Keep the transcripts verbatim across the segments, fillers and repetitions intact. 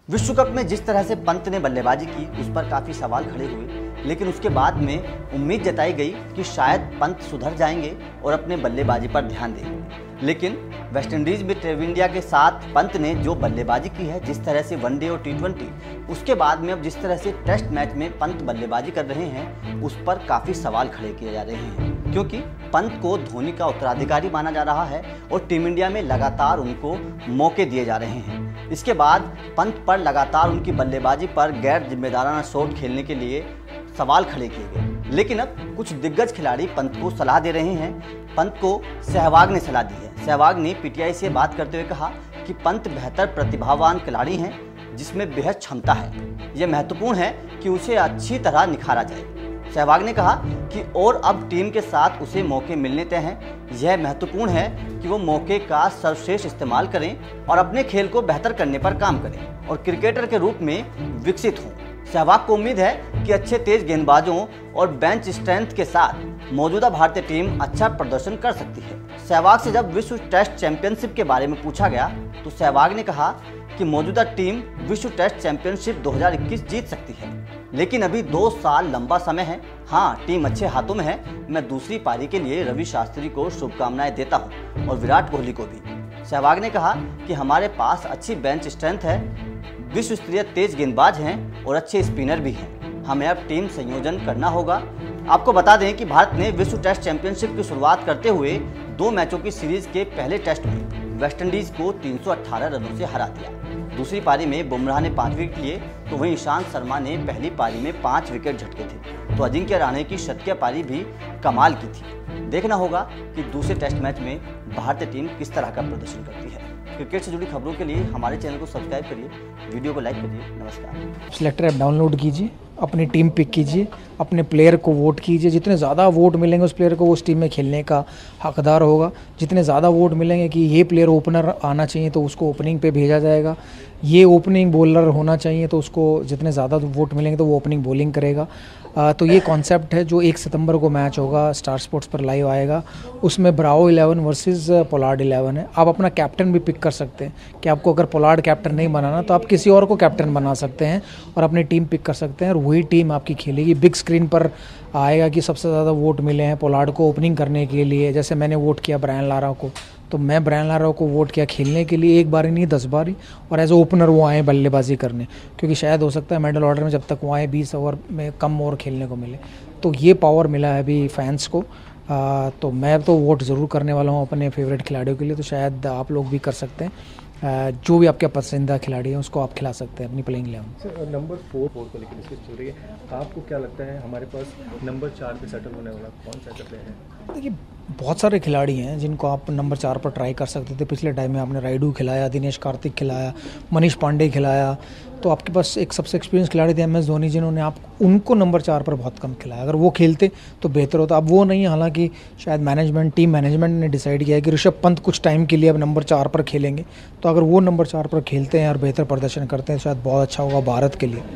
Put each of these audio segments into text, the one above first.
विश्व कप में जिस तरह से पंत ने बल्लेबाजी की उस पर काफ़ी सवाल खड़े हुए, लेकिन उसके बाद में उम्मीद जताई गई कि शायद पंत सुधर जाएंगे और अपने बल्लेबाजी पर ध्यान देंगे। लेकिन वेस्टइंडीज़ में टीम इंडिया के साथ पंत ने जो बल्लेबाजी की है, जिस तरह से वनडे और टी ट्वेंटी, उसके बाद में अब जिस तरह से टेस्ट मैच में पंत बल्लेबाजी कर रहे हैं, उस पर काफ़ी सवाल खड़े किए जा रहे हैं, क्योंकि पंत को धोनी का उत्तराधिकारी माना जा रहा है और टीम इंडिया में लगातार उनको मौके दिए जा रहे हैं। इसके बाद पंत पर लगातार उनकी बल्लेबाजी पर गैर जिम्मेदाराना शॉट खेलने के लिए सवाल खड़े किए गए। लेकिन अब कुछ दिग्गज खिलाड़ी पंत को सलाह दे रहे हैं। पंत को सहवाग ने सलाह दी है। सहवाग ने पीटीआई से बात करते हुए कहा कि पंत बेहतर प्रतिभावान खिलाड़ी हैं जिसमें बेहद क्षमता है। यह महत्वपूर्ण है कि उसे अच्छी तरह निखारा जाए। सहवाग ने कहा कि और अब टीम के साथ उसे मौके मिलने तय हैं। यह महत्वपूर्ण है कि वो मौके का सर्वश्रेष्ठ इस्तेमाल करें और अपने खेल को बेहतर करने पर काम करें और क्रिकेटर के रूप में विकसित हों। सहवाग को उम्मीद है कि अच्छे तेज गेंदबाजों और बेंच स्ट्रेंथ के साथ मौजूदा भारतीय टीम अच्छा प्रदर्शन कर सकती है। सहवाग से जब विश्व टेस्ट चैंपियनशिप के बारे में पूछा गया तो सहवाग ने कहा कि मौजूदा टीम विश्व टेस्ट चैंपियनशिप दो हज़ार इक्कीस जीत सकती है, लेकिन अभी दो साल लंबा समय है। हाँ, टीम अच्छे हाथों में है। मैं दूसरी पारी के लिए रवि शास्त्री को शुभकामनाएं देता हूँ और विराट कोहली को भी। सहवाग ने कहा कि हमारे पास अच्छी बेंच स्ट्रेंथ है, विश्व स्तरीय तेज गेंदबाज हैं और अच्छे स्पिनर भी हैं। हमें अब टीम संयोजन करना होगा। आपको बता दें कि भारत ने विश्व टेस्ट चैंपियनशिप की शुरुआत करते हुए दो मैचों की सीरीज के पहले टेस्ट में वेस्टइंडीज को तीन सौ अठारह रनों से हरा दिया। दूसरी पारी में बुमराह ने पाँच विकेट लिए तो वहीं ईशांत शर्मा ने पहली पारी में पाँच विकेट झटके थे, तो अजिंक्य रहाणे की शतकीय पारी भी कमाल की थी। देखना होगा कि दूसरे टेस्ट मैच में भारतीय टीम किस तरह का प्रदर्शन करती है। क्रिकेट से जुड़ी खबरों के लिए हमारे चैनल को सब्सक्राइब करिए, वीडियो को लाइक करिए। नमस्कार। सिलेक्टर ऐप डाउनलोड कीजिए, अपनी टीम पिक कीजिए, अपने प्लेयर को वोट कीजिए। जितने ज़्यादा वोट मिलेंगे उस प्लेयर को वो उस टीम में खेलने का हकदार होगा। जितने ज़्यादा वोट मिलेंगे कि ये प्लेयर ओपनर आना चाहिए तो उसको ओपनिंग पे भेजा जाएगा, ये ओपनिंग बॉलर होना चाहिए तो उसको जितने ज़्यादा वोट मिलेंगे तो वो ओपनिंग बॉलिंग करेगा। आ, तो ये कॉन्सेप्ट है जो एक सितंबर को मैच होगा, स्टार स्पोर्ट्स पर लाइव आएगा। उसमें Bravo eleven versus Pollard eleven है। आप अपना कैप्टन भी पिक कर सकते हैं कि आपको अगर पोलार्ड कैप्टन नहीं बनाना तो आप किसी और को कैप्टन बना सकते हैं और अपनी टीम पिक कर सकते हैं और वही टीम आपकी खेलेगी। बिग स्क्रीन पर आएगा कि सबसे ज़्यादा वोट मिले हैं पोलार्ड को ओपनिंग करने के लिए। जैसे मैंने वोट किया ब्रायन लारा को, तो मैं ब्रायन लारा को वोट किया खेलने के लिए, एक बार ही नहीं दस बार ही, और एज ओपनर वो आए बल्लेबाजी करने, क्योंकि शायद हो सकता है मिडल ऑर्डर में जब तक वो आए बीस ओवर में कम ओवर खेलने को मिले। तो ये पावर मिला है अभी फैंस को। आ, तो मैं तो वोट ज़रूर करने वाला हूँ अपने फेवरेट खिलाड़ियों के लिए, तो शायद आप लोग भी कर सकते हैं। आ, जो भी आपके पसंदीदा खिलाड़ी है उसको आप खिला सकते हैं अपनी playing eleven. Sir, number four four को लेकर डिस्कस चल रही है, आपको क्या लगता है हमारे पास नंबर चार पे सेटल होने वाला कौन सा प्लेयर है? देखिए, बहुत सारे खिलाड़ी हैं जिनको आप नंबर चार पर ट्राई कर सकते थे। पिछले टाइम में आपने राइडू खिलाया, दिनेश कार्तिक खिलाया, मनीष पांडे खिलाया, तो आपके पास एक सबसे एक्सपीरियंस खिलाड़ी थे एम एस धोनी, जिन्होंने आप उनको नंबर चार पर बहुत कम खिलाया। अगर वो खेलते तो बेहतर होता। अब वो नहीं है, हालांकि शायद मैनेजमेंट टीम मैनेजमेंट ने डिसाइड किया है कि ऋषभ पंत कुछ टाइम के लिए अब नंबर चार पर खेलेंगे, तो अगर वो नंबर चार पर खेलते हैं और बेहतर प्रदर्शन करते हैं तो शायद बहुत अच्छा होगा भारत के लिए।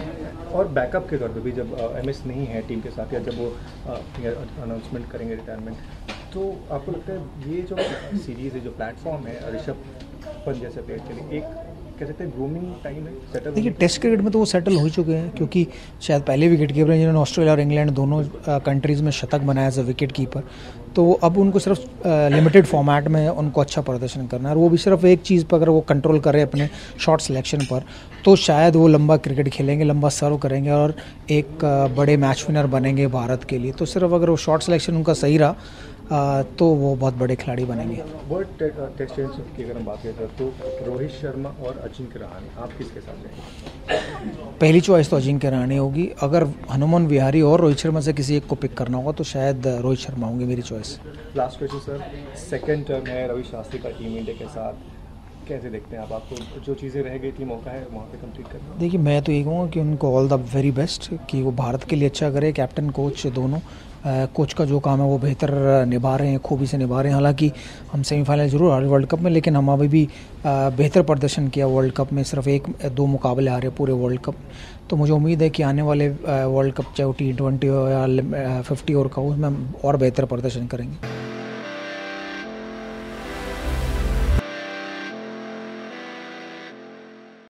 और बैकअप के तौर पे भी जब एम एस नहीं है टीम के साथ, या जब वो अनाउंसमेंट करेंगे रिटायरमेंट, तो आपको लगता है ये जो सीरीज़ है, जो प्लेटफॉर्म है ऋषभ पंत जैसे प्लेयर के लिए, एक कह सकते हैं ग्रूमिंग टाइम है सेटल? देखिए, टेस्ट क्रिकेट में तो वो सेटल हो चुके हैं, क्योंकि शायद पहले विकेट कीपर हैं जिन्होंने ऑस्ट्रेलिया और इंग्लैंड दोनों कंट्रीज़ में शतक बनाया एज अ विकेट कीपर। तो अब उनको सिर्फ लिमिटेड फॉर्मेट में उनको अच्छा प्रदर्शन करना है, और वो भी सिर्फ एक चीज़ पर अगर वो कंट्रोल करें अपने शॉट सिलेक्शन पर, तो शायद वो लंबा क्रिकेट खेलेंगे, लंबा सर्व करेंगे और एक बड़े मैच विनर बनेंगे भारत के लिए। तो सिर्फ अगर वो शॉट सिलेक्शन उनका सही रहा आ, तो वो बहुत बड़े खिलाड़ी बनेंगे। वर्ल्ड टेस्ट चैंपियनशिप की अगर हम बात करें तो रोहित शर्मा और अजिंक्य रहाणे, आप किसके साथ जाएंगे? पहली चॉइस तो अजिंक्य रहाणे होगी। अगर हनुमान विहारी और रोहित शर्मा से किसी एक को पिक करना होगा तो शायद रोहित शर्मा होंगे मेरी choice. Last question sir, second term है रवि शास्त्री का टीम इंडिया के साथ, कैसे देखते हैं आप? आपको जो चीज़ें रह गई थी मौका है वहाँ पे कंप्लीट करना। देखिए, मैं तो ये कहूँगा कि उनको ऑल द वेरी बेस्ट, कि वो भारत के लिए अच्छा करे। कैप्टन कोच दोनों, कोच का जो काम है वो बेहतर निभा रहे हैं, खूबी से निभा रहे हैं। हालांकि हम सेमीफाइनल जरूर हारे वर्ल्ड कप में, लेकिन हम अभी भी बेहतर प्रदर्शन किया वर्ल्ड कप में। सिर्फ एक दो मुकाबले हारे पूरे वर्ल्ड कप। तो मुझे उम्मीद है कि आने वाले वर्ल्ड कप, चाहे वो टी ट्वेंटी हो या फिफ्टी ओवर का हो, उसमें और बेहतर प्रदर्शन करेंगे।